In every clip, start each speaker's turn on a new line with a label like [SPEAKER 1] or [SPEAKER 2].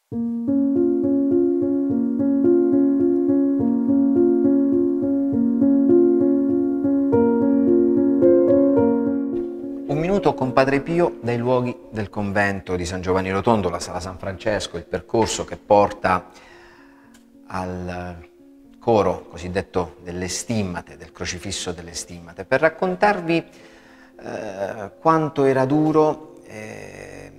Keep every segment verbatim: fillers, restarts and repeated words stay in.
[SPEAKER 1] Un minuto con Padre Pio dai luoghi del convento di San Giovanni Rotondo, la Sala San Francesco, il percorso che porta al coro cosiddetto delle stimmate, del crocifisso delle stimmate, per raccontarvi eh, quanto era duro eh,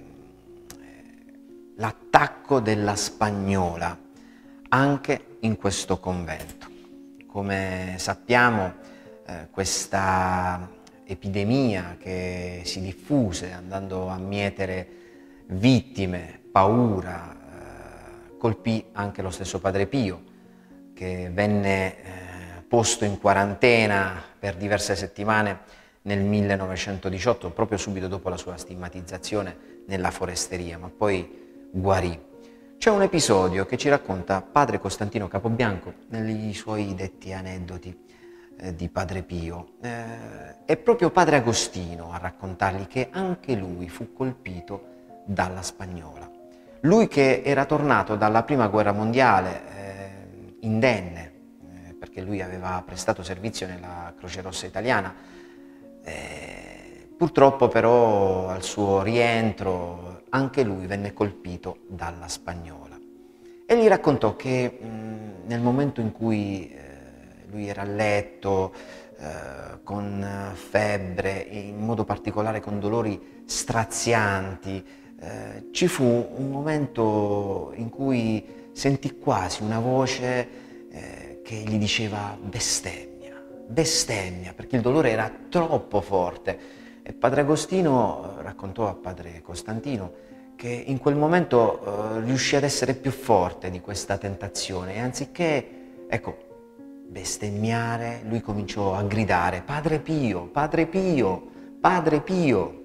[SPEAKER 1] l'attacco della Spagnola anche in questo convento. Come sappiamo, eh, questa epidemia che si diffuse andando a mietere vittime, paura, eh, colpì anche lo stesso Padre Pio, che venne eh, posto in quarantena per diverse settimane nel millenovecentodiciotto, proprio subito dopo la sua stigmatizzazione nella foresteria, ma poi guarì. C'è un episodio che ci racconta Padre Costantino Capobianco nei suoi detti aneddoti eh, di Padre Pio. Eh, è proprio Padre Agostino a raccontargli che anche lui fu colpito dalla Spagnola. Lui che era tornato dalla Prima Guerra Mondiale eh, indenne, eh, perché lui aveva prestato servizio nella Croce Rossa Italiana. Eh, purtroppo però al suo rientro anche lui venne colpito dalla Spagnola e gli raccontò che mh, nel momento in cui eh, lui era a letto eh, con febbre, in modo particolare con dolori strazianti, eh, ci fu un momento in cui sentì quasi una voce eh, che gli diceva bestemmia, bestemmia, perché il dolore era troppo forte. E Padre Agostino raccontò a Padre Costantino che in quel momento eh, riuscì ad essere più forte di questa tentazione e anziché, ecco, bestemmiare, lui cominciò a gridare Padre Pio, Padre Pio, Padre Pio.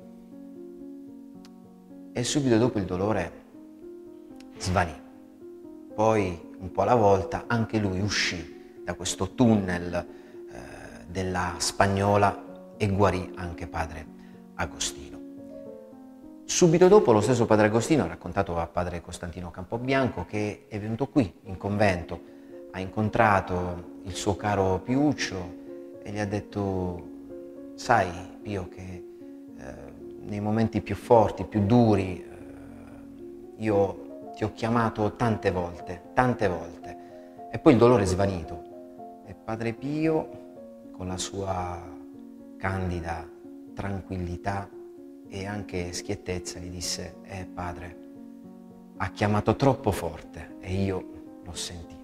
[SPEAKER 1] E subito dopo il dolore svanì. Poi, un po' alla volta, anche lui uscì da questo tunnel eh, della Spagnola e guarì anche Padre Agostino. Subito dopo lo stesso Padre Agostino ha raccontato a Padre Costantino Capobianco che è venuto qui in convento, ha incontrato il suo caro Piuccio e gli ha detto: sai Pio che eh, nei momenti più forti, più duri, eh, io ti ho chiamato tante volte, tante volte, e poi il dolore è svanito. E Padre Pio, con la sua candida tranquillità e anche schiettezza, gli disse: eh padre, ha chiamato troppo forte e io l'ho sentito.